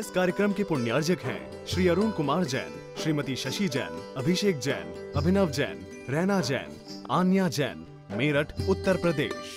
इस कार्यक्रम के पुण्यार्जक हैं श्री अरुण कुमार जैन, श्रीमती शशि जैन, अभिषेक जैन, अभिनव जैन, रैना जैन, आन्या जैन, मेरठ, उत्तर प्रदेश।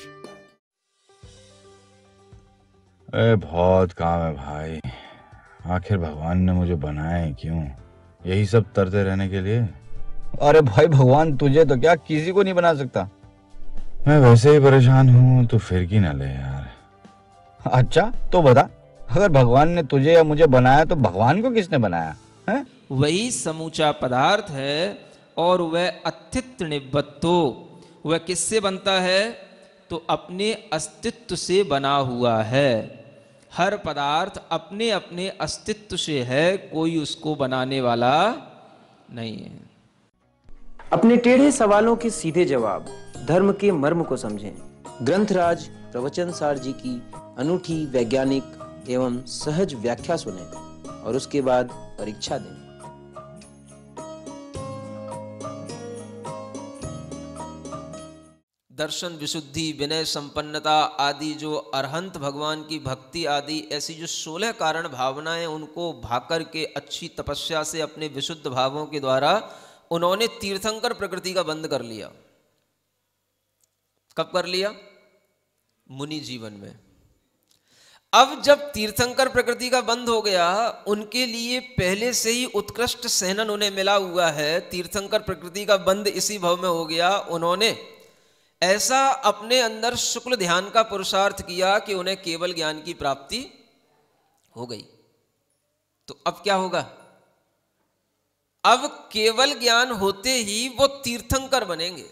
अरे बहुत काम है भाई। आखिर भगवान ने मुझे बनाया है क्यों? यही सब तरते रहने के लिए? अरे भाई, भगवान तुझे तो क्या किसी को नहीं बना सकता। मैं वैसे ही परेशान हूँ, तो फिर की ना ले यार। अच्छा तो बता, अगर भगवान ने तुझे या मुझे बनाया तो भगवान को किसने बनाया है? वही समूचा पदार्थ है और वह अतित्व निबद्धो। वह किससे बनता है? तो अपने अस्तित्व से बना हुआ है। हर पदार्थ अपने अपने अस्तित्व से है, कोई उसको बनाने वाला नहीं है। अपने टेढ़े सवालों के सीधे जवाब, धर्म के मर्म को समझें। ग्रंथराज प्रवचन सार जी की अनूठी वैज्ञानिक एवं सहज व्याख्या सुनें और उसके बाद परीक्षा दें। दर्शन, विशुद्धि, विनय, संपन्नता आदि जो अरहंत भगवान की भक्ति आदि ऐसी जो 16 कारण भावनाएं, उनको भाकर के अच्छी तपस्या से अपने विशुद्ध भावों के द्वारा उन्होंने तीर्थंकर प्रकृति का बंद कर लिया। कब कर लिया? मुनि जीवन में। अब जब तीर्थंकर प्रकृति का बंद हो गया, उनके लिए पहले से ही उत्कृष्ट सहनन उन्हें मिला हुआ है। तीर्थंकर प्रकृति का बंद इसी भव में हो गया। उन्होंने ऐसा अपने अंदर शुक्ल ध्यान का पुरुषार्थ किया कि उन्हें केवल ज्ञान की प्राप्ति हो गई। तो अब क्या होगा? अब केवल ज्ञान होते ही वो तीर्थंकर बनेंगे,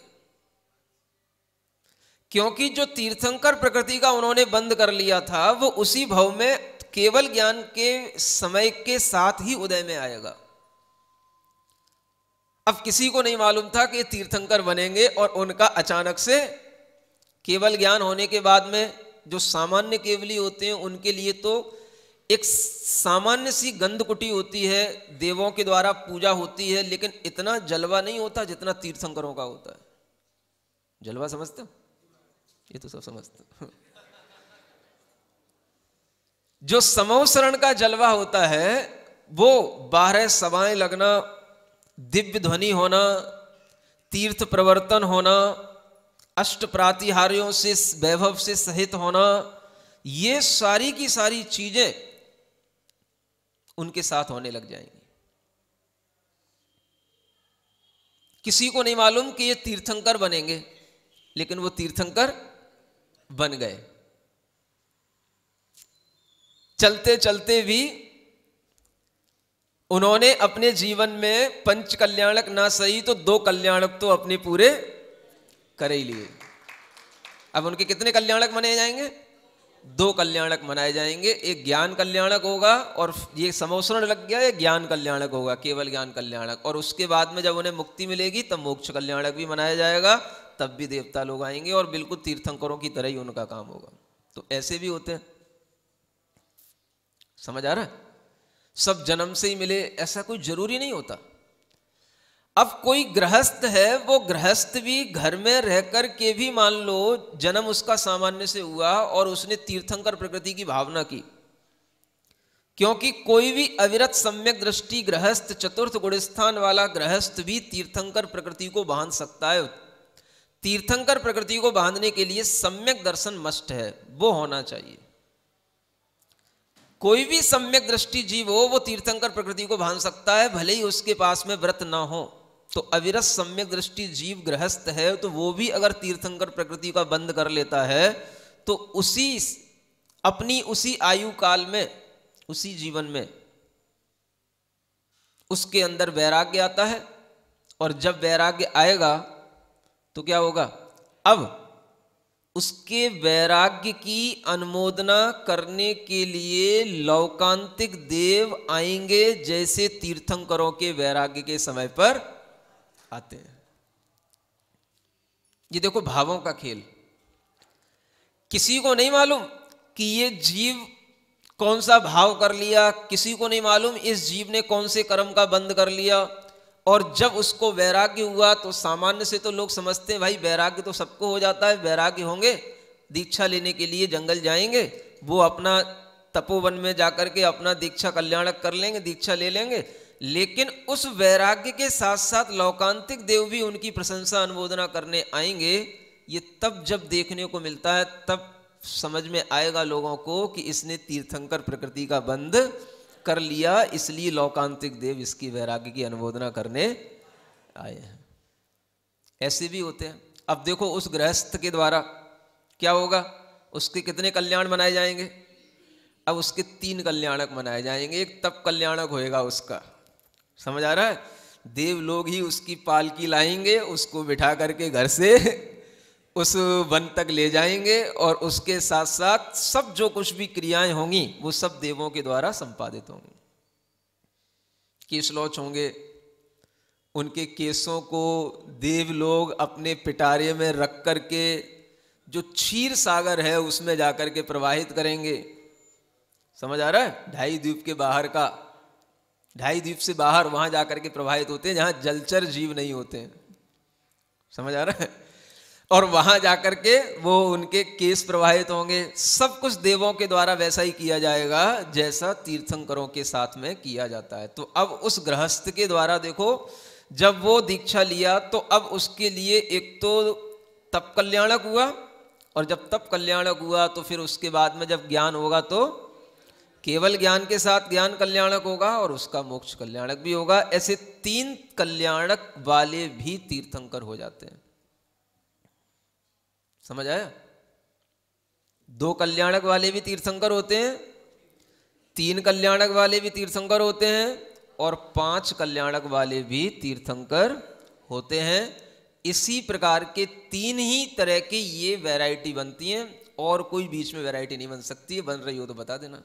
क्योंकि जो तीर्थंकर प्रकृति का उन्होंने बंद कर लिया था, वो उसी भव में केवल ज्ञान के समय के साथ ही उदय में आएगा। अब किसी को नहीं मालूम था कि तीर्थंकर बनेंगे, और उनका अचानक से केवल ज्ञान होने के बाद में जो सामान्य केवली होते हैं उनके लिए तो एक सामान्य सी गंध कुटी होती है, देवों के द्वारा पूजा होती है, लेकिन इतना जलवा नहीं होता जितना तीर्थंकरों का होता है। जलवा समझते हो? ये तो सब समझते हो। जो समोसरण का जलवा होता है वो 12 सभाएं लगना, दिव्य ध्वनि होना, तीर्थ प्रवर्तन होना, अष्ट प्रातिहार्यों से वैभव से सहित होना, ये सारी की सारी चीजें उनके साथ होने लग जाएंगी। किसी को नहीं मालूम कि ये तीर्थंकर बनेंगे, लेकिन वो तीर्थंकर बन गए। चलते चलते भी उन्होंने अपने जीवन में पंच कल्याणक ना सही तो 2 कल्याणक तो अपने पूरे कर ही लिए। अब उनके कितने कल्याणक मनाए जाएंगे? 2 कल्याणक मनाए जाएंगे। एक ज्ञान कल्याणक होगा, और ये समोसरण लग गया, ये ज्ञान कल्याणक होगा, केवल ज्ञान कल्याणक। और उसके बाद में जब उन्हें मुक्ति मिलेगी तब मोक्ष कल्याणक भी मनाया जाएगा, तब भी देवता लोग आएंगे और बिल्कुल तीर्थंकरों की तरह ही उनका काम होगा। तो ऐसे भी होते हैं। समझ आ रहा है? सब जन्म से ही मिले ऐसा कोई जरूरी नहीं होता। अब कोई गृहस्थ है, वो गृहस्थ भी घर में रहकर के भी मान लो जन्म उसका सामान्य से हुआ और उसने तीर्थंकर प्रकृति की भावना की, क्योंकि कोई भी अविरत सम्यक दृष्टि गृहस्थ, चतुर्थ गुणस्थान वाला गृहस्थ भी तीर्थंकर प्रकृति को बांध सकता है। तीर्थंकर प्रकृति को बांधने के लिए सम्यक दर्शन मस्ट है, वो होना चाहिए। कोई भी सम्यक दृष्टि जीव हो वो तीर्थंकर प्रकृति को बांध सकता है, भले ही उसके पास में व्रत ना हो। तो अविरत सम्यक दृष्टि जीव गृहस्थ है, तो वो भी अगर तीर्थंकर प्रकृति का बंद कर लेता है तो अपनी उसी आयु काल में, उसी जीवन में उसके अंदर वैराग्य आता है। और जब वैराग्य आएगा तो क्या होगा? अब उसके वैराग्य की अनुमोदना करने के लिए लौकांतिक देव आएंगे, जैसे तीर्थंकरों के वैराग्य के समय पर आते हैं। ये देखो भावों का खेल। किसी को नहीं मालूम कि ये जीव कौन सा भाव कर लिया, किसी को नहीं मालूम इस जीव ने कौन से कर्म का बंद कर लिया। और जब उसको वैराग्य हुआ तो सामान्य से तो लोग समझते हैं भाई वैराग्य तो सबको हो जाता है, वैराग्य होंगे, दीक्षा लेने के लिए जंगल जाएंगे, वो अपना तपोवन में जाकर के अपना दीक्षा कल्याणक कर लेंगे, दीक्षा ले लेंगे, लेकिन उस वैराग्य के साथ साथ लौकांतिक देव भी उनकी प्रशंसा अनुमोदना करने आएंगे। ये तब जब देखने को मिलता है, तब समझ में आएगा लोगों को कि इसने तीर्थंकर प्रकृति का बंध कर लिया, इसलिए लौकांतिक देव इसकी वैराग्य की अनुमोदना करने आए हैं। ऐसे भी होते हैं। अब देखो उस गृहस्थ के द्वारा क्या होगा, उसके कितने कल्याण मनाए जाएंगे? अब उसके 3 कल्याणक मनाए जाएंगे। एक तप कल्याणक होएगा उसका, समझ आ रहा है? देव लोग ही उसकी पालकी लाएंगे, उसको बिठा करके घर से उस वन तक ले जाएंगे, और उसके साथ साथ सब जो कुछ भी क्रियाएं होंगी वो सब देवों के द्वारा संपादित होंगी। केशलौच होंगे, उनके केसों को देव लोग अपने पिटारे में रख करके जो क्षीर सागर है उसमें जाकर के प्रवाहित करेंगे। समझ आ रहा है? 2.5 द्वीप के बाहर का, 2.5 द्वीप से बाहर वहां जाकर के प्रवाहित होते हैं जहां जलचर जीव नहीं होते हैं। समझ आ रहा है? और वहां जाकर के वो उनके केस प्रवाहित होंगे। सब कुछ देवों के द्वारा वैसा ही किया जाएगा जैसा तीर्थंकरों के साथ में किया जाता है। तो अब उस गृहस्थ के द्वारा देखो, जब वो दीक्षा लिया तो अब उसके लिए एक तो तप कल्याणक हुआ, और जब तप कल्याणक हुआ तो फिर उसके बाद में जब ज्ञान होगा तो केवल ज्ञान के साथ ज्ञान कल्याणक होगा, और उसका मोक्ष कल्याणक भी होगा। ऐसे 3 कल्याणक वाले भी तीर्थंकर हो जाते हैं। समझ आया? 2 कल्याणक वाले भी तीर्थंकर होते हैं, 3 कल्याणक वाले भी तीर्थंकर होते हैं, और 5 कल्याणक वाले भी तीर्थंकर होते हैं। इसी प्रकार के 3 ही तरह की ये वैरायटी बनती हैं, और कोई बीच में वैरायटी नहीं बन सकती है। बन रही हो तो बता देना।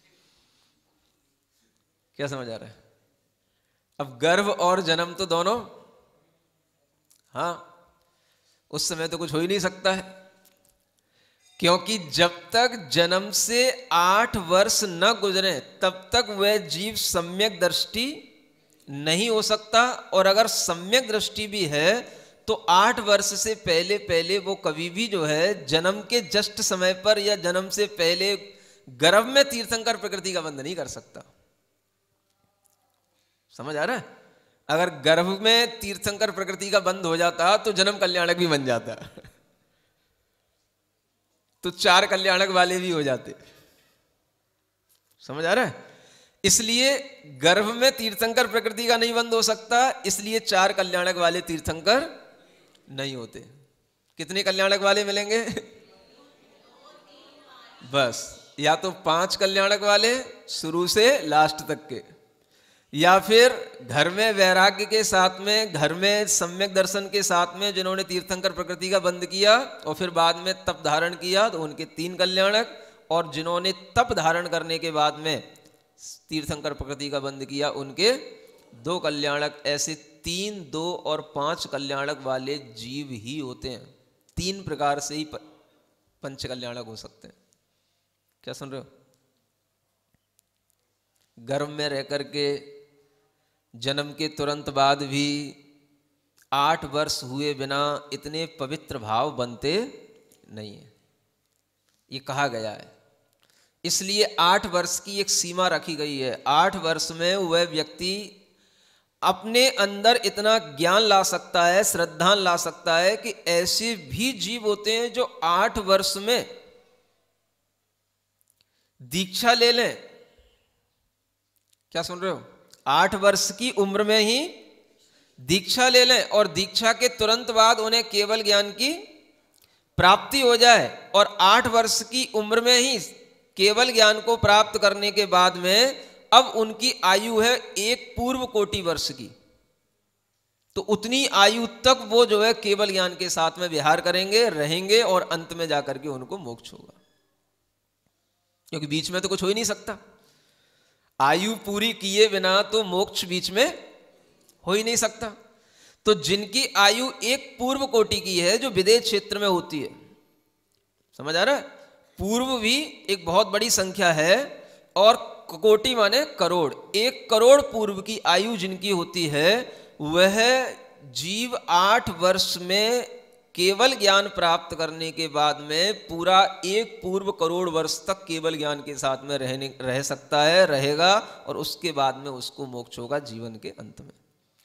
क्या समझ आ रहा है? अब गर्भ और जन्म तो दोनों, हाँ, उस समय तो कुछ हो ही नहीं सकता है, क्योंकि जब तक जन्म से 8 वर्ष न गुजरे तब तक वह जीव सम्यक दृष्टि नहीं हो सकता। और अगर सम्यक दृष्टि भी है तो 8 वर्ष से पहले पहले वो कभी भी जो है जन्म के जस्ट समय पर या जन्म से पहले गर्भ में तीर्थंकर प्रकृति का बंध नहीं कर सकता। समझ आ रहा है? अगर गर्भ में तीर्थंकर प्रकृति का बंध हो जाता तो जन्म कल्याणक भी बन जाता, तो 4 कल्याणक वाले भी हो जाते। समझ आ रहा है? इसलिए गर्भ में तीर्थंकर प्रकृति का नहीं बंध हो सकता, इसलिए 4 कल्याणक वाले तीर्थंकर नहीं होते। कितने कल्याणक वाले मिलेंगे? बस, या तो 5 कल्याणक वाले शुरू से लास्ट तक के, या फिर घर में वैराग्य के साथ में, घर में सम्यक दर्शन के साथ में जिन्होंने तीर्थंकर प्रकृति का बंध किया और फिर बाद में तप धारण किया तो उनके 3 कल्याणक, और जिन्होंने तप धारण करने के बाद में तीर्थंकर प्रकृति का बंध किया उनके 2 कल्याणक। ऐसे 3, 2 और 5 कल्याणक वाले जीव ही होते हैं। 3 प्रकार से ही 5 कल्याणक हो सकते हैं। क्या सुन रहे हो? गर्भ में रह करके जन्म के तुरंत बाद भी 8 वर्ष हुए बिना इतने पवित्र भाव बनते नहीं है, ये कहा गया है। इसलिए 8 वर्ष की एक सीमा रखी गई है। 8 वर्ष में वह व्यक्ति अपने अंदर इतना ज्ञान ला सकता है, श्रद्धा ला सकता है कि ऐसे भी जीव होते हैं जो 8 वर्ष में दीक्षा ले लें। क्या सुन रहे हो? 8 वर्ष की उम्र में ही दीक्षा ले लें और दीक्षा के तुरंत बाद उन्हें केवल ज्ञान की प्राप्ति हो जाए, और 8 वर्ष की उम्र में ही केवल ज्ञान को प्राप्त करने के बाद में अब उनकी आयु है 1 पूर्व कोटि वर्ष की। तो उतनी आयु तक वो जो है केवल ज्ञान के साथ में विहार करेंगे, रहेंगे, और अंत में जाकर के उनको मोक्ष होगा, क्योंकि बीच में तो कुछ हो ही नहीं सकता। आयु पूरी किए बिना तो मोक्ष बीच में हो ही नहीं सकता। तो जिनकी आयु 1 पूर्व कोटि की है, जो विदेश क्षेत्र में होती है, समझ आ रहा है? पूर्व भी एक बहुत बड़ी संख्या है, और कोटि माने करोड़। 1 करोड़ पूर्व की आयु जिनकी होती है, वह जीव 8 वर्ष में केवल ज्ञान प्राप्त करने के बाद में पूरा 1 पूर्व करोड़ वर्ष तक केवल ज्ञान के साथ में रह सकता है, रहेगा, और उसके बाद में उसको मोक्ष होगा जीवन के अंत में।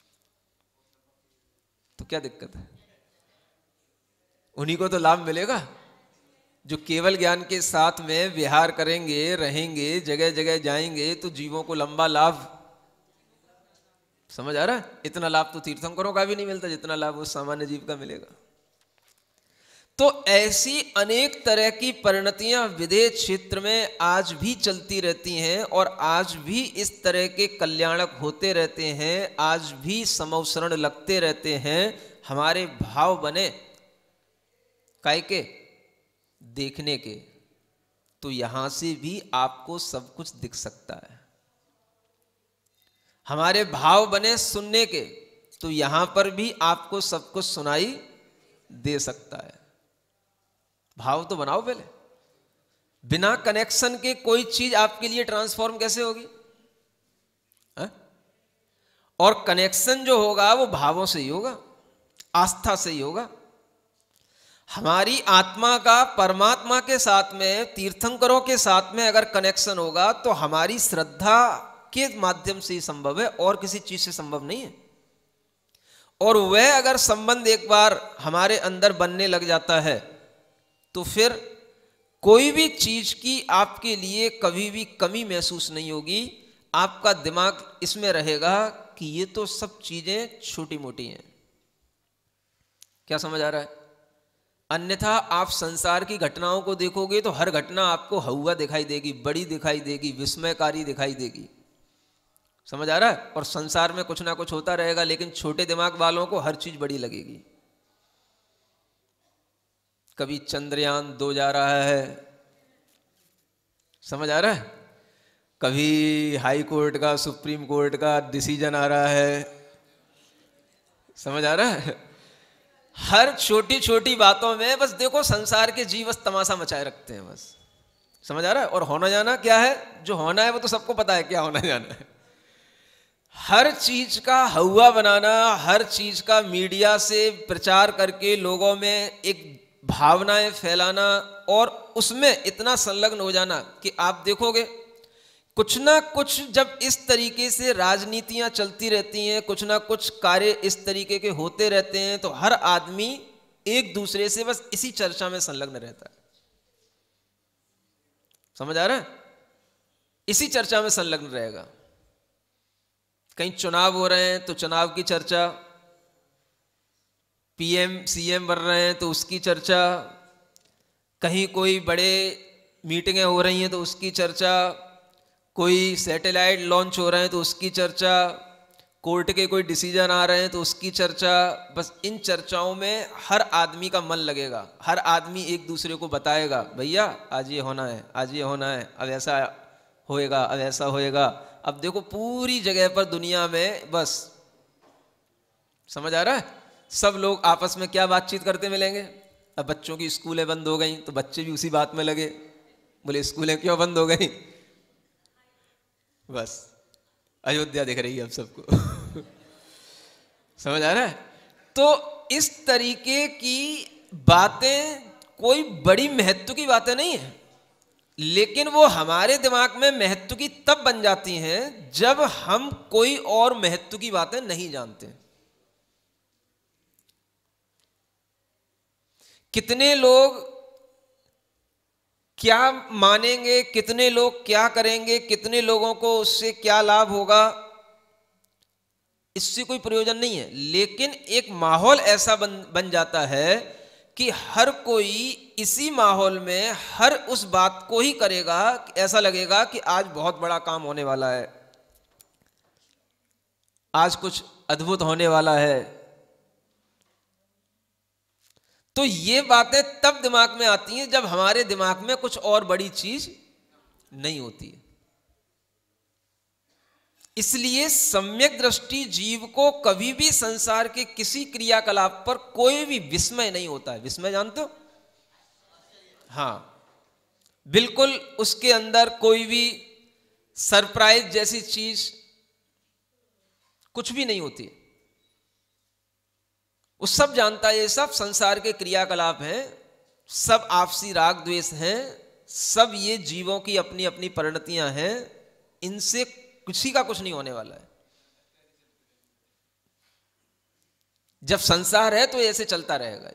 तो क्या दिक्कत है? उन्हीं को तो लाभ मिलेगा जो केवल ज्ञान के साथ में विहार करेंगे, रहेंगे, जगह जगह जाएंगे, तो जीवों को लंबा लाभ। समझ आ रहा है? इतना लाभ तो तीर्थंकरों का भी नहीं मिलता जितना लाभ उस सामान्य जीव का मिलेगा। तो ऐसी अनेक तरह की परिणतियां विदेह क्षेत्र में आज भी चलती रहती हैं, और आज भी इस तरह के कल्याणक होते रहते हैं, आज भी समवसरण लगते रहते हैं। हमारे भाव बने काय के? देखने के। तो यहां से भी आपको सब कुछ दिख सकता है। हमारे भाव बने सुनने के, तो यहां पर भी आपको सब कुछ सुनाई दे सकता है। भाव तो बनाओ पहले। बिना कनेक्शन के कोई चीज आपके लिए ट्रांसफॉर्म कैसे होगी? है? और कनेक्शन जो होगा वो भावों से ही होगा, आस्था से ही होगा। हमारी आत्मा का परमात्मा के साथ में, तीर्थंकरों के साथ में अगर कनेक्शन होगा तो हमारी श्रद्धा के माध्यम से ही संभव है, और किसी चीज से संभव नहीं है। और वह अगर संबंध एक बार हमारे अंदर बनने लग जाता है तो फिर कोई भी चीज की आपके लिए कभी भी कमी महसूस नहीं होगी। आपका दिमाग इसमें रहेगा कि ये तो सब चीजें छोटी मोटी हैं। क्या समझ आ रहा है? अन्यथा आप संसार की घटनाओं को देखोगे तो हर घटना आपको हौवा दिखाई देगी, बड़ी दिखाई देगी, विस्मयकारी दिखाई देगी। समझ आ रहा है? और संसार में कुछ ना कुछ होता रहेगा, लेकिन छोटे दिमाग वालों को हर चीज बड़ी लगेगी। कभी चंद्रयान 2 जा रहा है, समझ आ रहा है? कभी हाई कोर्ट का, सुप्रीम कोर्ट का डिसीजन आ रहा है, समझ आ रहा है? हर छोटी छोटी बातों में बस देखो संसार के जीव बस तमाशा मचाए रखते हैं, बस। समझ आ रहा है? और होना जाना क्या है? जो होना है वो तो सबको पता है क्या होना जाना है। हर चीज का हवा बनाना, हर चीज का मीडिया से प्रचार करके लोगों में एक भावनाएं फैलाना, और उसमें इतना संलग्न हो जाना कि आप देखोगे कुछ ना कुछ जब इस तरीके से राजनीतियां चलती रहती हैं, कुछ ना कुछ कार्य इस तरीके के होते रहते हैं, तो हर आदमी एक दूसरे से बस इसी चर्चा में संलग्न रहता है। समझ आ रहा है? इसी चर्चा में संलग्न रहेगा। कहीं चुनाव हो रहे हैं तो चुनाव की चर्चा, पीएम सीएम बन रहे हैं तो उसकी चर्चा, कहीं कोई बड़े मीटिंगें हो रही हैं तो उसकी चर्चा, कोई सैटेलाइट लॉन्च हो रहे हैं तो उसकी चर्चा, कोर्ट के कोई डिसीजन आ रहे हैं तो उसकी चर्चा। बस इन चर्चाओं में हर आदमी का मन लगेगा, हर आदमी एक दूसरे को बताएगा, भैया आज ये होना है, आज ये होना है, अब ऐसा होएगा, अब ऐसा होएगा। अब देखो पूरी जगह पर दुनिया में बस, समझ आ रहा है? सब लोग आपस में क्या बातचीत करते मिलेंगे। अब बच्चों की स्कूलें बंद हो गई तो बच्चे भी उसी बात में लगे, बोले स्कूलें क्यों बंद हो गई? बस अयोध्या दिख रही है अब सबको। समझ आ रहा है? तो इस तरीके की बातें कोई बड़ी महत्व की बातें नहीं है, लेकिन वो हमारे दिमाग में महत्व की तब बन जाती हैं जब हम कोई और महत्व की बातें नहीं जानते। कितने लोग क्या मानेंगे, कितने लोग क्या करेंगे, कितने लोगों को उससे क्या लाभ होगा, इससे कोई प्रयोजन नहीं है। लेकिन एक माहौल ऐसा बन जाता है कि हर कोई इसी माहौल में हर उस बात को ही करेगा, ऐसा लगेगा कि आज बहुत बड़ा काम होने वाला है, आज कुछ अद्भुत होने वाला है। तो ये बातें तब दिमाग में आती हैं जब हमारे दिमाग में कुछ और बड़ी चीज नहीं होती है। इसलिए सम्यक दृष्टि जीव को कभी भी संसार के किसी क्रियाकलाप पर कोई भी विस्मय नहीं होता है। विस्मय जानते हो? हाँ, बिल्कुल उसके अंदर कोई भी सरप्राइज जैसी चीज कुछ भी नहीं होती। वो सब जानता है ये सब संसार के क्रियाकलाप हैं, सब आपसी राग द्वेष हैं, सब ये जीवों की अपनी अपनी परिणतियां हैं, इनसे किसी का कुछ नहीं होने वाला है। जब संसार है तो ऐसे चलता रहेगा,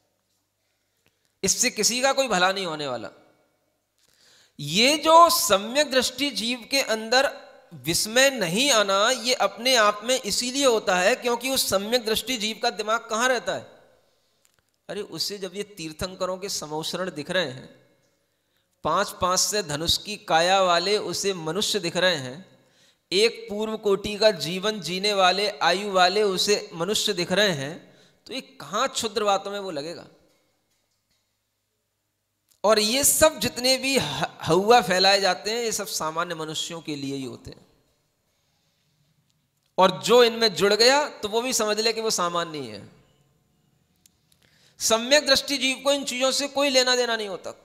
इससे किसी का कोई भला नहीं होने वाला। ये जो सम्यक दृष्टि जीव के अंदर विस्मय नहीं आना, ये अपने आप में इसीलिए होता है क्योंकि उस सम्यक दृष्टि जीव का दिमाग कहां रहता है? अरे उससे जब ये तीर्थंकरों के समोसरण दिख रहे हैं, 5-5 से धनुष की काया वाले उसे मनुष्य दिख रहे हैं, एक पूर्व कोटि का जीवन जीने वाले आयु वाले उसे मनुष्य दिख रहे हैं, तो ये कहां क्षुद्र बातों में वो लगेगा। और ये सब जितने भी हवा फैलाए जाते हैं, ये सब सामान्य मनुष्यों के लिए ही होते हैं। और जो इनमें जुड़ गया तो वो भी समझ ले कि वो सामान्य ही है। सम्यक दृष्टि जीव को इन चीजों से कोई लेना देना नहीं होता।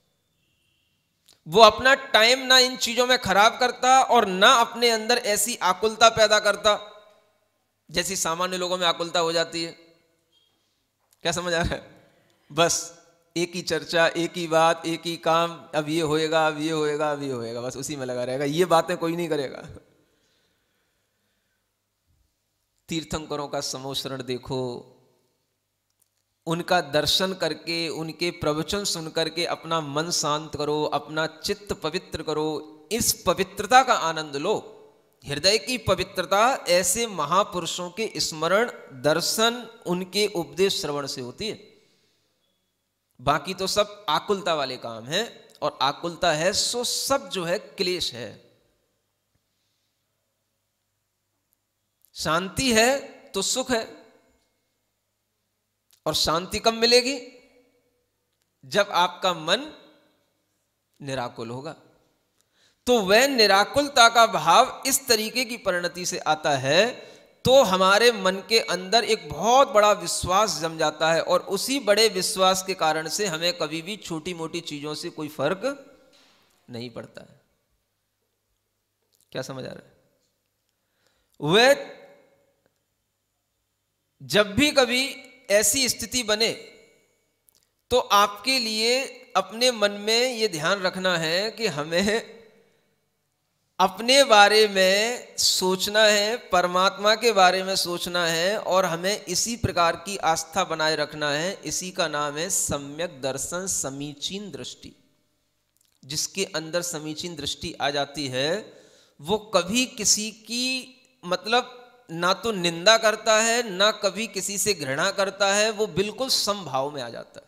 वो अपना टाइम ना इन चीजों में खराब करता और ना अपने अंदर ऐसी आकुलता पैदा करता जैसी सामान्य लोगों में आकुलता हो जाती है। क्या समझ आ रहा है? बस एक ही चर्चा, एक ही बात, एक ही काम, अब ये होएगा, अब ये होएगा, अब ये होएगा, बस उसी में लगा रहेगा। ये बातें कोई नहीं करेगा। तीर्थंकरों का समोसरण देखो, उनका दर्शन करके, उनके प्रवचन सुन करके अपना मन शांत करो, अपना चित्त पवित्र करो, इस पवित्रता का आनंद लो। हृदय की पवित्रता ऐसे महापुरुषों के स्मरण, दर्शन, उनके उपदेश श्रवण से होती है। बाकी तो सब आकुलता वाले काम है, और आकुलता है सो सब जो है क्लेश है। शांति है तो सुख है, और शांति कब मिलेगी? जब आपका मन निराकुल होगा। तो वह निराकुलता का भाव इस तरीके की परिणति से आता है, तो हमारे मन के अंदर एक बहुत बड़ा विश्वास जम जाता है, और उसी बड़े विश्वास के कारण से हमें कभी भी छोटी मोटी चीजों से कोई फर्क नहीं पड़ता है। क्या समझ आ रहा है? वह जब भी कभी ऐसी स्थिति बने तो आपके लिए अपने मन में यह ध्यान रखना है कि हमें अपने बारे में सोचना है, परमात्मा के बारे में सोचना है, और हमें इसी प्रकार की आस्था बनाए रखना है। इसी का नाम है सम्यक दर्शन, समीचीन दृष्टि। जिसके अंदर समीचीन दृष्टि आ जाती है, वो कभी किसी की मतलब ना तो निंदा करता है, ना कभी किसी से घृणा करता है, वो बिल्कुल समभाव में आ जाता है।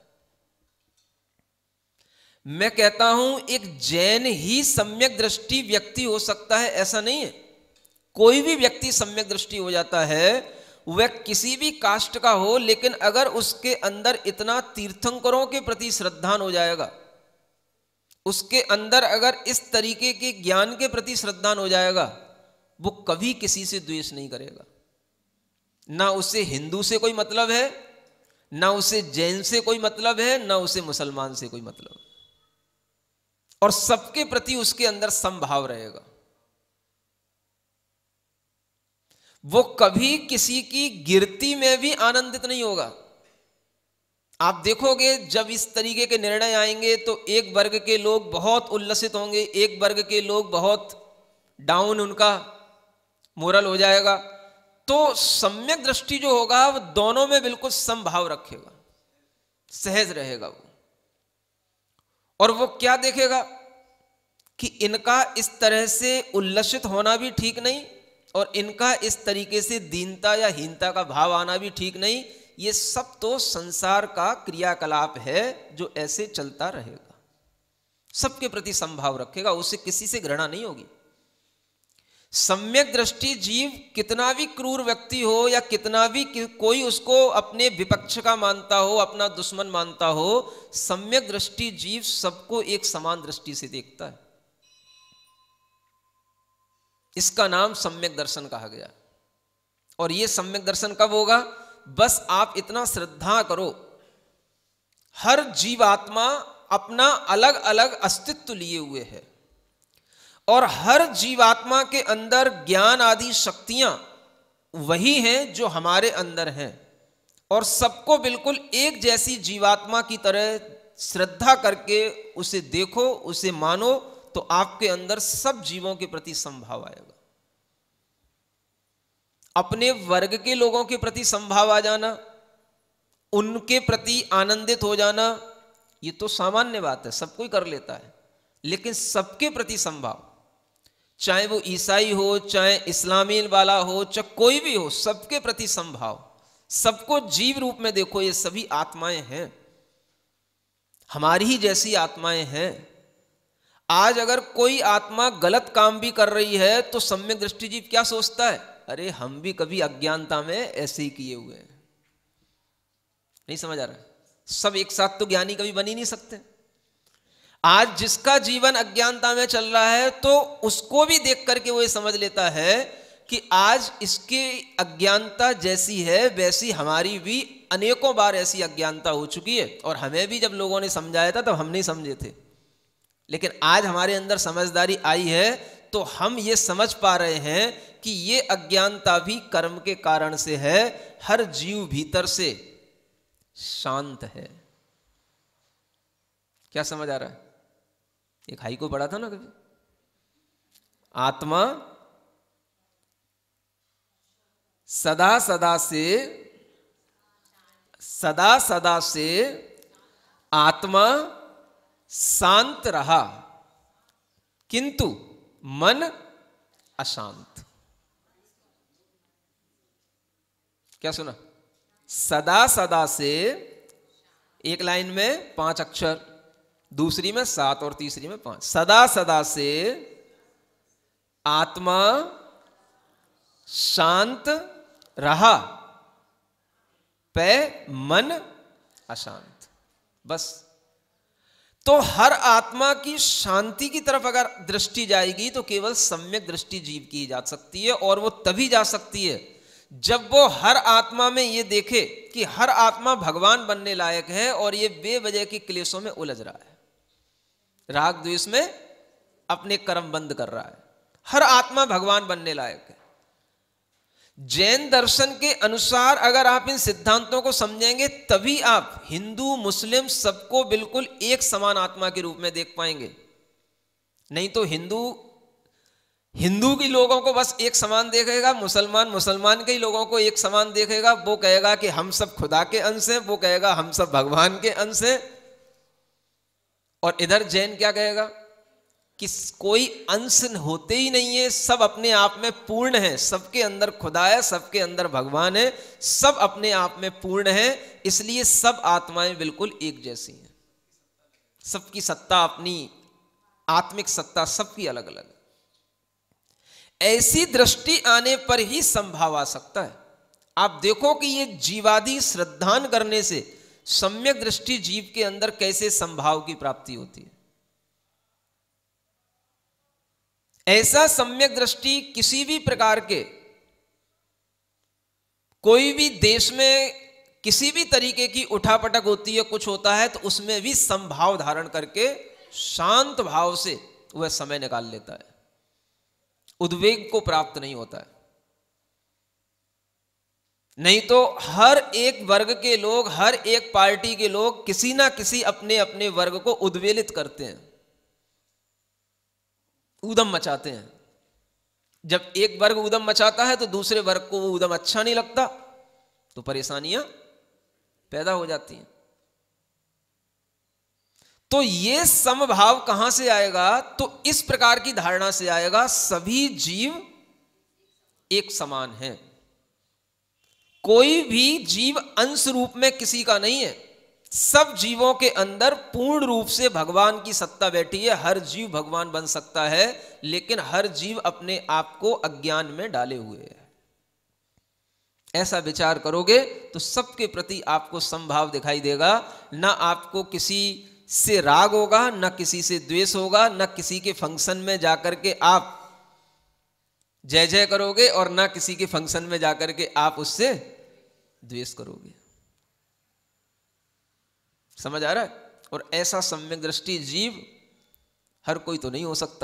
मैं कहता हूं एक जैन ही सम्यक दृष्टि व्यक्ति हो सकता है, ऐसा नहीं है। कोई भी व्यक्ति सम्यक दृष्टि हो जाता है, वह किसी भी कास्ट का हो, लेकिन अगर उसके अंदर इतना तीर्थंकरों के प्रति श्रद्धान हो जाएगा, उसके अंदर अगर इस तरीके के ज्ञान के प्रति श्रद्धान हो जाएगा, वो कभी किसी से द्वेष नहीं करेगा। ना उसे हिंदू से कोई मतलब है, ना उसे जैन से कोई मतलब है, ना उसे मुसलमान से कोई मतलब है, और सबके प्रति उसके अंदर समभाव रहेगा। वो कभी किसी की गिरती में भी आनंदित नहीं होगा। आप देखोगे जब इस तरीके के निर्णय आएंगे तो एक वर्ग के लोग बहुत उल्लसित होंगे, एक वर्ग के लोग बहुत डाउन, उनका मोरल हो जाएगा। तो सम्यक दृष्टि जो होगा वो दोनों में बिल्कुल समभाव रखेगा, सहज रहेगा वो। और वो क्या देखेगा कि इनका इस तरह से उल्लसित होना भी ठीक नहीं, और इनका इस तरीके से दीनता या हीनता का भाव आना भी ठीक नहीं। ये सब तो संसार का क्रियाकलाप है जो ऐसे चलता रहेगा। सबके प्रति समभाव रखेगा, उससे किसी से घृणा नहीं होगी। सम्यक दृष्टि जीव कितना भी क्रूर व्यक्ति हो, या कितना भी कोई उसको अपने विपक्ष का मानता हो, अपना दुश्मन मानता हो, सम्यक दृष्टि जीव सबको एक समान दृष्टि से देखता है। इसका नाम सम्यक दर्शन कहा गया। और यह सम्यक दर्शन कब होगा? बस आप इतना श्रद्धा करो, हर जीवात्मा अपना अलग अलग अस्तित्व लिए हुए है, और हर जीवात्मा के अंदर ज्ञान आदि शक्तियां वही हैं जो हमारे अंदर हैं। और सबको बिल्कुल एक जैसी जीवात्मा की तरह श्रद्धा करके उसे देखो, उसे मानो, तो आपके अंदर सब जीवों के प्रति समभाव आएगा। अपने वर्ग के लोगों के प्रति समभाव आ जाना, उनके प्रति आनंदित हो जाना, ये तो सामान्य बात है, सब कोई कर लेता है। लेकिन सबके प्रति समभाव, चाहे वो ईसाई हो, चाहे इस्लामी वाला हो, चाहे कोई भी हो, सबके प्रति समभाव, सबको जीव रूप में देखो, ये सभी आत्माएं हैं, हमारी ही जैसी आत्माएं हैं। आज अगर कोई आत्मा गलत काम भी कर रही है तो सम्यक दृष्टि जीव क्या सोचता है, अरे हम भी कभी अज्ञानता में ऐसे ही किए हुए हैं। नहीं समझ आ रहा है? सब एक साथ तो ज्ञानी कभी बन ही नहीं सकते। आज जिसका जीवन अज्ञानता में चल रहा है तो उसको भी देख करके वो ये समझ लेता है कि आज इसके अज्ञानता जैसी है वैसी हमारी भी अनेकों बार ऐसी अज्ञानता हो चुकी है, और हमें भी जब लोगों ने समझाया था तब हम नहीं समझे थे, लेकिन आज हमारे अंदर समझदारी आई है तो हम ये समझ पा रहे हैं कि ये अज्ञानता भी कर्म के कारण से है। हर जीव भीतर से शांत है। क्या समझ आ रहा है? एक हाई को पढ़ा था ना कभी, आत्मा सदा सदा से आत्मा शांत रहा किंतु मन अशांत। क्या सुना? सदा से, एक लाइन में 5 अक्षर, दूसरी में 7 और तीसरी में 5। सदा से आत्मा शांत रहा पे मन अशांत। बस। तो हर आत्मा की शांति की तरफ अगर दृष्टि जाएगी तो केवल सम्यक दृष्टि जीव की जा सकती है, और वो तभी जा सकती है जब वो हर आत्मा में ये देखे कि हर आत्मा भगवान बनने लायक है और ये बेवजह के क्लेशों में उलझ रहा है, राग द्वेष में अपने कर्म बंद कर रहा है। हर आत्मा भगवान बनने लायक है। जैन दर्शन के अनुसार अगर आप इन सिद्धांतों को समझेंगे तभी आप हिंदू मुस्लिम सबको बिल्कुल एक समान आत्मा के रूप में देख पाएंगे। नहीं तो हिंदू के लोगों को बस एक समान देखेगा, मुसलमान के ही लोगों को एक समान देखेगा। वो कहेगा कि हम सब खुदा के अंश हैं, वो कहेगा हम सब भगवान के अंश हैं। और इधर जैन क्या कहेगा कि कोई अंश होते ही नहीं है, सब अपने आप में पूर्ण है, सबके अंदर खुदा है, सबके अंदर भगवान है, सब अपने आप में पूर्ण है, इसलिए सब आत्माएं बिल्कुल एक जैसी हैं। सबकी सत्ता, अपनी आत्मिक सत्ता सबकी अलग अलग। ऐसी दृष्टि आने पर ही संभाव आ सकता है। आप देखो कि ये जीवादि श्रद्धान करने से सम्यक दृष्टि जीव के अंदर कैसे संभाव की प्राप्ति होती है। ऐसा सम्यक दृष्टि किसी भी प्रकार के, कोई भी देश में किसी भी तरीके की उठापटक होती है, कुछ होता है, तो उसमें भी संभाव धारण करके शांत भाव से वह समय निकाल लेता है, उद्वेग को प्राप्त नहीं होता है। नहीं तो हर एक वर्ग के लोग, हर एक पार्टी के लोग किसी ना किसी अपने अपने वर्ग को उद्वेलित करते हैं, ऊधम मचाते हैं। जब एक वर्ग ऊधम मचाता है तो दूसरे वर्ग को वो ऊधम अच्छा नहीं लगता, तो परेशानियां पैदा हो जाती हैं। तो ये समभाव कहां से आएगा? तो इस प्रकार की धारणा से आएगा, सभी जीव एक समान हैं, कोई भी जीव अंश रूप में किसी का नहीं है, सब जीवों के अंदर पूर्ण रूप से भगवान की सत्ता बैठी है। हर जीव भगवान बन सकता है, लेकिन हर जीव अपने आप को अज्ञान में डाले हुए है। ऐसा विचार करोगे तो सबके प्रति आपको समभाव दिखाई देगा। ना आपको किसी से राग होगा, ना किसी से द्वेष होगा, ना किसी के फंक्शन में जाकर के आप जय जय करोगे, और ना किसी के फंक्शन में जाकर के आप उससे द्वेष करोगे। समझ आ रहा है? और ऐसा सम्यक दृष्टि जीव हर कोई तो नहीं हो सकता।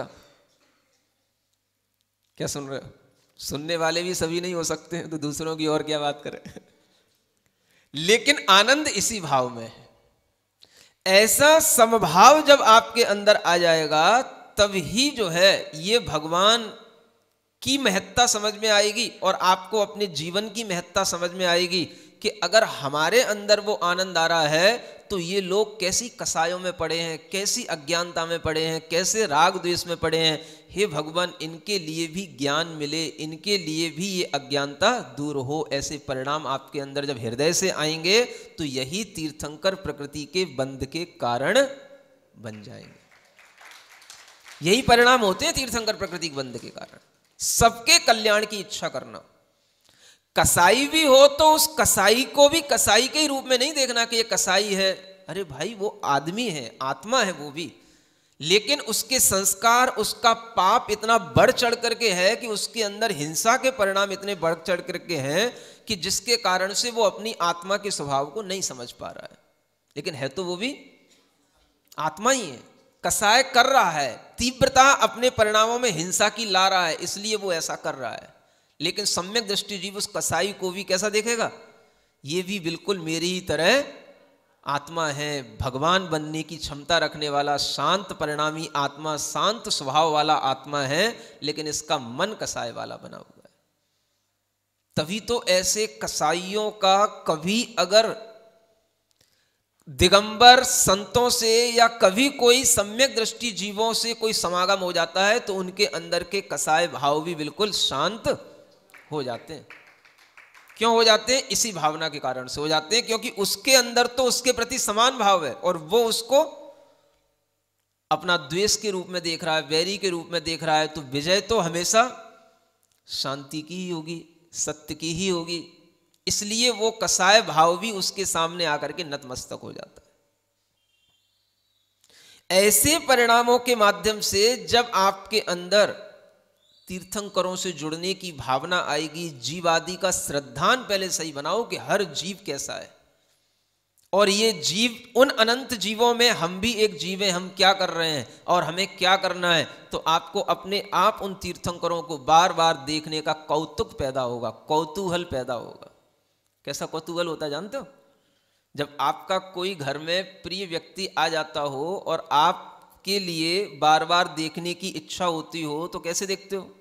क्या सुन रहे हो? सुनने वाले भी सभी नहीं हो सकते हैं, तो दूसरों की और क्या बात करें। लेकिन आनंद इसी भाव में है। ऐसा समभाव जब आपके अंदर आ जाएगा तब ही जो है ये भगवान की महत्ता समझ में आएगी और आपको अपने जीवन की महत्ता समझ में आएगी कि अगर हमारे अंदर वो आनंद आ रहा है तो ये लोग कैसी कसायों में पड़े हैं, कैसी अज्ञानता में पड़े हैं, कैसे राग द्वेष में पड़े हैं। हे भगवान, इनके लिए भी ज्ञान मिले, इनके लिए भी ये अज्ञानता दूर हो। ऐसे परिणाम आपके अंदर जब हृदय से आएंगे तो यही तीर्थंकर प्रकृति के बंध के कारण बन जाएंगे। यही परिणाम होते हैं तीर्थंकर प्रकृति के बंध के कारण। सबके कल्याण की इच्छा करना। कसाई भी हो तो उस कसाई को भी कसाई के ही रूप में नहीं देखना कि ये कसाई है। अरे भाई, वो आदमी है, आत्मा है वो भी, लेकिन उसके संस्कार, उसका पाप इतना बढ़ चढ़ करके है कि उसके अंदर हिंसा के परिणाम इतने बढ़ चढ़ करके हैं कि जिसके कारण से वो अपनी आत्मा के स्वभाव को नहीं समझ पा रहा है। लेकिन है तो वो भी आत्मा ही है। कसाय कर रहा है, तीव्रता अपने परिणामों में हिंसा की ला रहा है, इसलिए वो ऐसा कर रहा है। लेकिन सम्यक दृष्टि जीव उस कसाई को भी कैसा देखेगा? ये भी बिल्कुल मेरी ही तरह आत्मा है, भगवान बनने की क्षमता रखने वाला शांत परिणामी आत्मा, शांत स्वभाव वाला आत्मा है, लेकिन इसका मन कसाय वाला बना हुआ है। तभी तो ऐसे कसाईयों का कभी अगर दिगंबर संतों से या कभी कोई सम्यक दृष्टि जीवों से कोई समागम हो जाता है तो उनके अंदर के कसाय भाव भी बिल्कुल शांत हो जाते हैं। क्यों हो जाते हैं? इसी भावना के कारण से हो जाते हैं, क्योंकि उसके अंदर तो उसके प्रति समान भाव है और वो उसको अपना द्वेष के रूप में देख रहा है, वैरी के रूप में देख रहा है। तो विजय तो हमेशा शांति की ही होगी, सत्य की ही होगी। इसलिए वो कसाय भाव भी उसके सामने आकर के नतमस्तक हो जाता है। ऐसे परिणामों के माध्यम से जब आपके अंदर तीर्थंकरों से जुड़ने की भावना आएगी, जीव आदि का श्रद्धान पहले सही बनाओ कि हर जीव कैसा है और ये जीव उन अनंत जीवों में हम भी एक जीव हैं, हम क्या कर रहे हैं और हमें क्या करना है। तो आपको अपने आप उन तीर्थंकरों को बार बार देखने का कौतुक पैदा होगा, कौतूहल पैदा होगा। कैसा कौतूहल होता है जानते हो? जब आपका कोई घर में प्रिय व्यक्ति आ जाता हो और आपके लिए बार बार देखने की इच्छा होती हो तो कैसे देखते हो?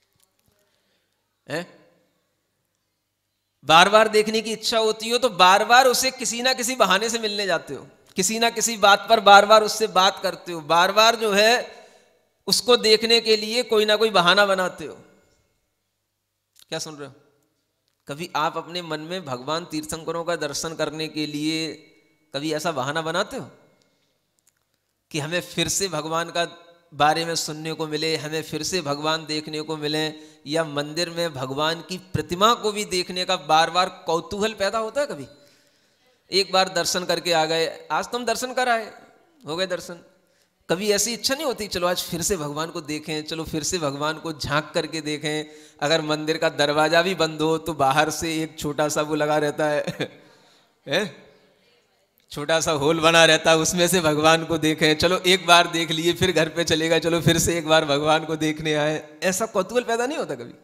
बार बार देखने की इच्छा होती हो तो बार बार उसे किसी ना किसी बहाने से मिलने जाते हो, किसी ना किसी बात पर बार बार उससे बात करते हो, बार बार जो है उसको देखने के लिए कोई ना कोई बहाना बनाते हो। क्या सुन रहे हो? कभी आप अपने मन में भगवान तीर्थंकरों का दर्शन करने के लिए कभी ऐसा बहाना बनाते हो कि हमें फिर से भगवान का बारे में सुनने को मिले, हमें फिर से भगवान देखने को मिले, या मंदिर में भगवान की प्रतिमा को भी देखने का बार बार कौतूहल पैदा होता है? कभी एक बार दर्शन करके आ गए, आज तो हम दर्शन कर आए, हो गए दर्शन। कभी ऐसी इच्छा नहीं होती चलो आज फिर से भगवान को देखें, चलो फिर से भगवान को झांक करके देखें। अगर मंदिर का दरवाजा भी बंद हो तो बाहर से एक छोटा सा वो लगा रहता है छोटा सा होल बना रहता है, उसमें से भगवान को देखें। चलो एक बार देख लिए, फिर घर पे चलेगा, चलो फिर से एक बार भगवान को देखने आए। ऐसा कौतूहल पैदा नहीं होता कभी?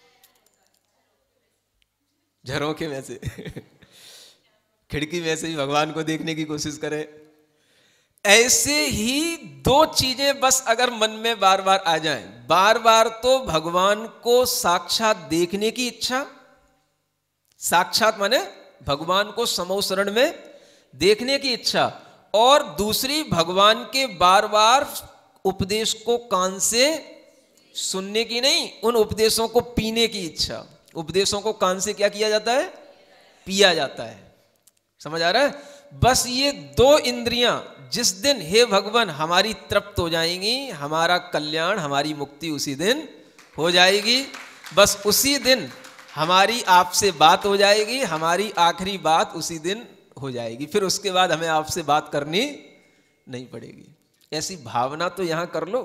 झरोखे में से खिड़की में से ही भगवान को देखने की कोशिश करें। ऐसे ही दो चीजें बस अगर मन में बार बार आ जाएं, बार बार तो भगवान को साक्षात देखने की इच्छा, साक्षात माने भगवान को समो शरण में देखने की इच्छा, और दूसरी भगवान के बार बार उपदेश को कान से सुनने की नहीं, उन उपदेशों को पीने की इच्छा। उपदेशों को कान से क्या किया जाता है? पिया जाता है। समझ आ रहा है? बस ये दो इंद्रियां जिस दिन हे भगवान हमारी तृप्त हो जाएंगी, हमारा कल्याण, हमारी मुक्ति उसी दिन हो जाएगी। बस उसी दिन हमारी आपसे बात हो जाएगी, हमारी आखिरी बात उसी दिन हो जाएगी। फिर उसके बाद हमें आपसे बात करनी नहीं पड़ेगी। ऐसी भावना तो यहां कर लो।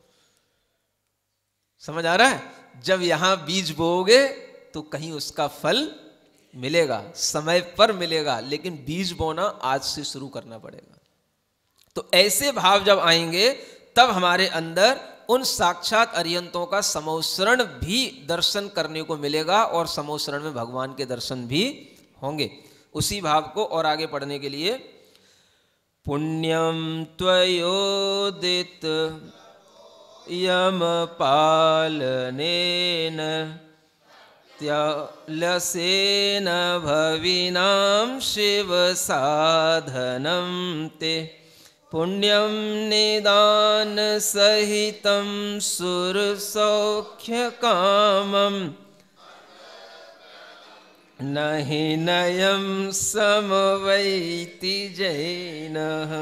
समझ आ रहा है? जब यहां बीज बोओगे तो कहीं उसका फल मिलेगा, समय पर मिलेगा, लेकिन बीज बोना आज से शुरू करना पड़ेगा। तो ऐसे भाव जब आएंगे तब हमारे अंदर उन साक्षात अरिहंतों का समोसरण भी दर्शन करने को मिलेगा और समोसरण में भगवान के दर्शन भी होंगे। उसी भाव को और आगे पढ़ने के लिए, पुण्यम त्वयोदित यम पालनेन त्यलसेन भविनां शिव साधनं ते पुण्यम निदान सहितं सुरसौख्य कामम नहि नयम समवैति जैनः।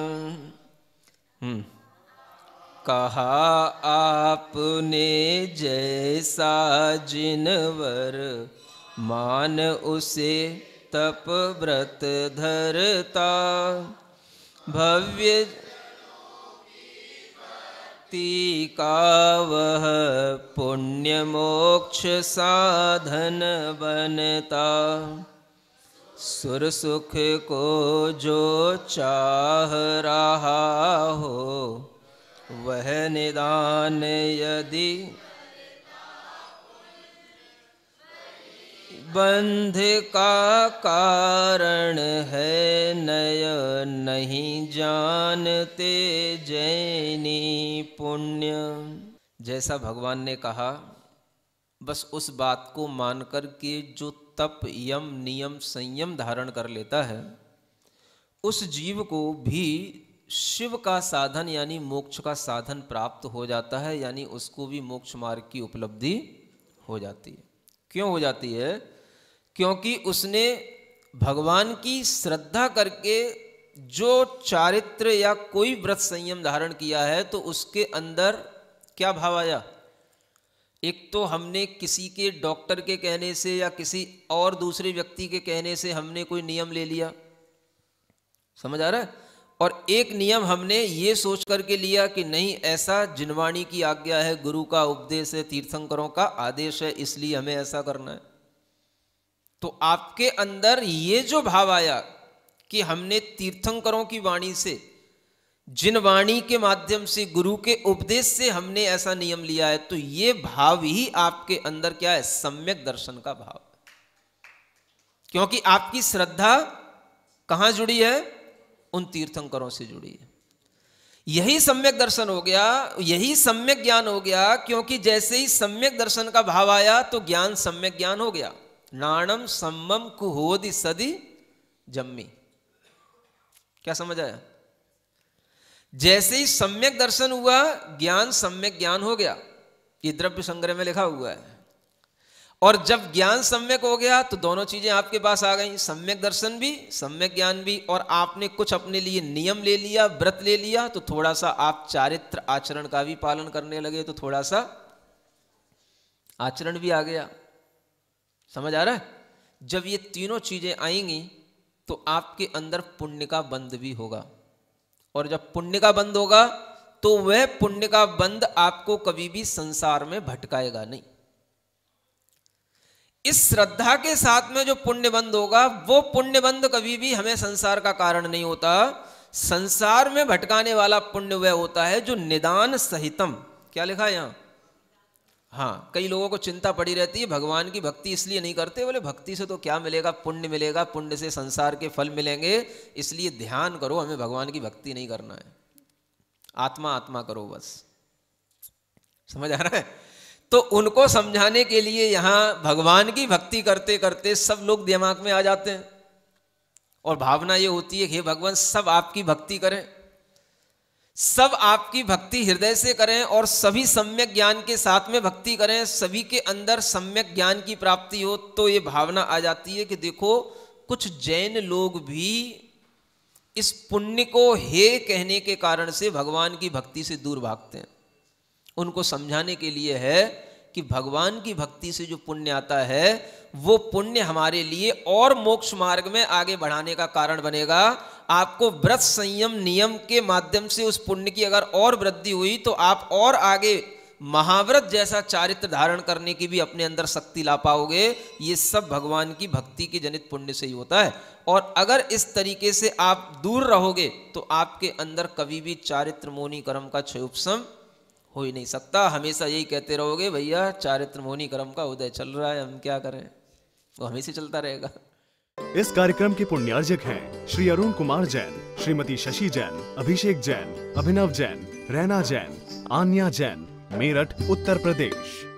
कहा आपने जैसा जिनवर मान उसे तप व्रत धरता भव्य का वह पुण्य मोक्ष साधन बनता। सुर सुख को जो चाह रहा हो वह निदान यदि बंध का कारण है नय नहीं जानते जैनी पुण्य। जैसा भगवान ने कहा बस उस बात को मानकर के जो तप यम नियम संयम धारण कर लेता है उस जीव को भी शिव का साधन यानी मोक्ष का साधन प्राप्त हो जाता है, यानी उसको भी मोक्ष मार्ग की उपलब्धि हो जाती है। क्यों हो जाती है? क्योंकि उसने भगवान की श्रद्धा करके जो चारित्र या कोई व्रत संयम धारण किया है तो उसके अंदर क्या भाव आया? एक तो हमने किसी के डॉक्टर के कहने से या किसी और दूसरे व्यक्ति के कहने से हमने कोई नियम ले लिया, समझ आ रहा है? और एक नियम हमने ये सोच करके लिया कि नहीं ऐसा जिनवाणी की आज्ञा है, गुरु का उपदेश है, तीर्थंकरों का आदेश है, इसलिए हमें ऐसा करना है। तो आपके अंदर ये जो भाव आया कि हमने तीर्थंकरों की वाणी से, जिन वाणी के माध्यम से, गुरु के उपदेश से हमने ऐसा नियम लिया है, तो ये भाव ही आपके अंदर क्या है? सम्यक दर्शन का भाव। क्योंकि आपकी श्रद्धा कहां जुड़ी है? उन तीर्थंकरों से जुड़ी है। यही सम्यक दर्शन हो गया, यही सम्यक ज्ञान हो गया। क्योंकि जैसे ही सम्यक दर्शन का भाव आया तो ज्ञान सम्यक ज्ञान हो गया। नाणम सम्मम कुहोदि सदि जम्मी। क्या समझ आया? जैसे ही सम्यक दर्शन हुआ ज्ञान सम्यक ज्ञान हो गया। ये द्रव्य संग्रह में लिखा हुआ है। और जब ज्ञान सम्यक हो गया तो दोनों चीजें आपके पास आ गई, सम्यक दर्शन भी सम्यक ज्ञान भी। और आपने कुछ अपने लिए नियम ले लिया, व्रत ले लिया, तो थोड़ा सा आप चारित्र आचरण का भी पालन करने लगे, तो थोड़ा सा आचरण भी आ गया। समझ आ रहा है? जब ये तीनों चीजें आएंगी तो आपके अंदर पुण्य का बंध भी होगा। और जब पुण्य का बंध होगा तो वह पुण्य का बंध आपको कभी भी संसार में भटकाएगा नहीं। इस श्रद्धा के साथ में जो पुण्य बंध होगा वो पुण्य बंध कभी भी हमें संसार का कारण नहीं होता। संसार में भटकाने वाला पुण्य वह होता है जो निदान सहितम। क्या लिखा है यहां? हाँ, कई लोगों को चिंता पड़ी रहती है, भगवान की भक्ति इसलिए नहीं करते। बोले भक्ति से तो क्या मिलेगा? पुण्य मिलेगा, पुण्य से संसार के फल मिलेंगे, इसलिए ध्यान करो, हमें भगवान की भक्ति नहीं करना है, आत्मा आत्मा करो बस। समझ आ रहा है? तो उनको समझाने के लिए यहां भगवान की भक्ति करते करते सब लोग दिमाग में आ जाते हैं और भावना ये होती है कि हे भगवान सब आपकी भक्ति करें, सब आपकी भक्ति हृदय से करें और सभी सम्यक ज्ञान के साथ में भक्ति करें, सभी के अंदर सम्यक ज्ञान की प्राप्ति हो। तो ये भावना आ जाती है कि देखो कुछ जैन लोग भी इस पुण्य को हे कहने के कारण से भगवान की भक्ति से दूर भागते हैं। उनको समझाने के लिए है कि भगवान की भक्ति से जो पुण्य आता है वो पुण्य हमारे लिए और मोक्ष मार्ग में आगे बढ़ाने का कारण बनेगा। आपको व्रत संयम नियम के माध्यम से उस पुण्य की अगर और वृद्धि हुई तो आप और आगे महाव्रत जैसा चारित्र धारण करने की भी अपने अंदर शक्ति ला पाओगे। ये सब भगवान की भक्ति के जनित पुण्य से ही होता है। और अगर इस तरीके से आप दूर रहोगे तो आपके अंदर कभी भी चारित्र मोनि कर्म का क्षय उपशम हो ही नहीं सकता। हमेशा यही कहते रहोगे भैया चारित्र मोनि कर्म का उदय चल रहा है, हम क्या करें, वो हमेशा चलता रहेगा। इस कार्यक्रम के पुण्यार्जक हैं श्री अरुण कुमार जैन, श्रीमती शशि जैन, अभिषेक जैन, अभिनव जैन, रैना जैन, आन्या जैन, मेरठ, उत्तर प्रदेश।